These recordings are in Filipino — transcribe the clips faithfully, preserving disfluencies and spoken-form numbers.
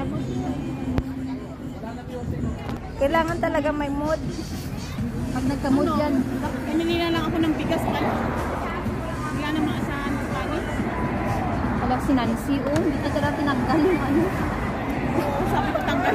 Kailangan talaga may mood. Pag nagka-mood ano, yan. Pamili na lang ako ng bigas. Ano? Wala na maasahan sa panis. Wala si Nancy. Oh, hindi ka talaga tinanggal yung ano. Oo, sabi ko tanggal.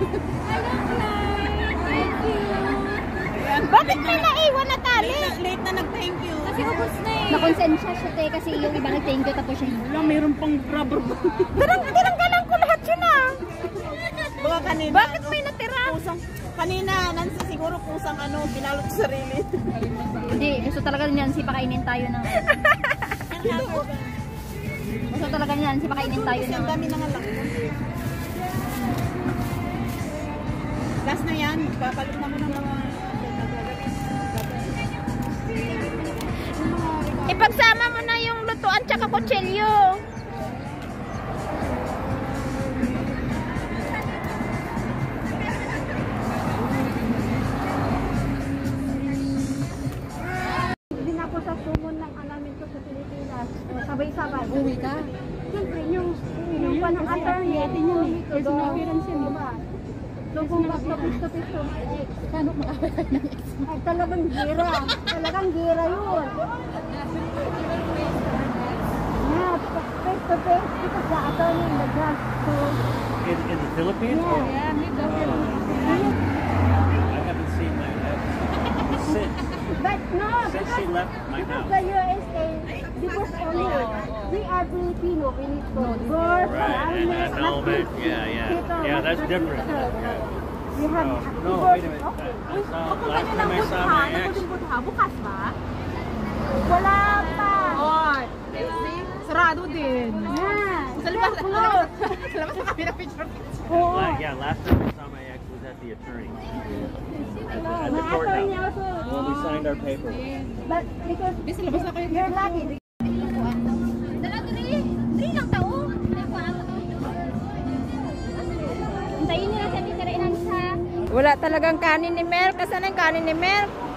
Thank you. Bakit may naiwan na tali? Late na, late na nag-thank you. Kasi ubos na eh. Nakonsensya siya te kasi yung iba nag-thank you tapos siya. Wala, mayroon pang rubber band. Tarang, taranggalan ko lahat yun ah. Baka kanina. Bakit ano, may natira? Pusang, kanina, Nancy, siguro pusang ano, pinalot sa sarili. Hindi, gusto talaga niyan si pakainin tayo ng... gusto talaga niyan si pakainin tayo ng... Ang dami na nga lang. Last na yan, papalit na mo ng mga... Ipagsama mo na yung lutuan tsaka kutsilyo. Hindi na po sa sumon ng anamin ko sa Pilipinas. Sabay-sabay. Uwi ka? Siyempre, yung yung panang attorney, yung personal appearance yun, di ba? So, kung magtapis-tapis to my ex, Kano makakawin tayo ng ex mo? ay talagang gira. Talagang gira yun. Yeah, face to face, because the attorney in the drug. So, In, in the Philippines? yeah. Or? Yeah, may double. I haven't seen my ex since, But no, since because, she left my because house. the U S A, because only, we are Filipino, we need to divorce, Right, and that's helmet. Yeah, yeah. Yeah, that's different. We have Oh, no, divorce. wait a minute. Okay. I saw, last time I saw my ex, Bukas ba? Wala pa. Oh, sarado din. Yeah. Sa labas, sa labas, sa labas na kami na picture. Oo. la- yeah, last time I saw my ex was at the attorney. At the, at the My attorney courthouse. also. When we signed our paper. But because Sa labas na kayo. you're lucky. Dala, dali. Dali lang tao. Hintayin nyo lang sa titirain sa... Wala talagang kanin ni Mel. Kasana yung kanin ni Mel?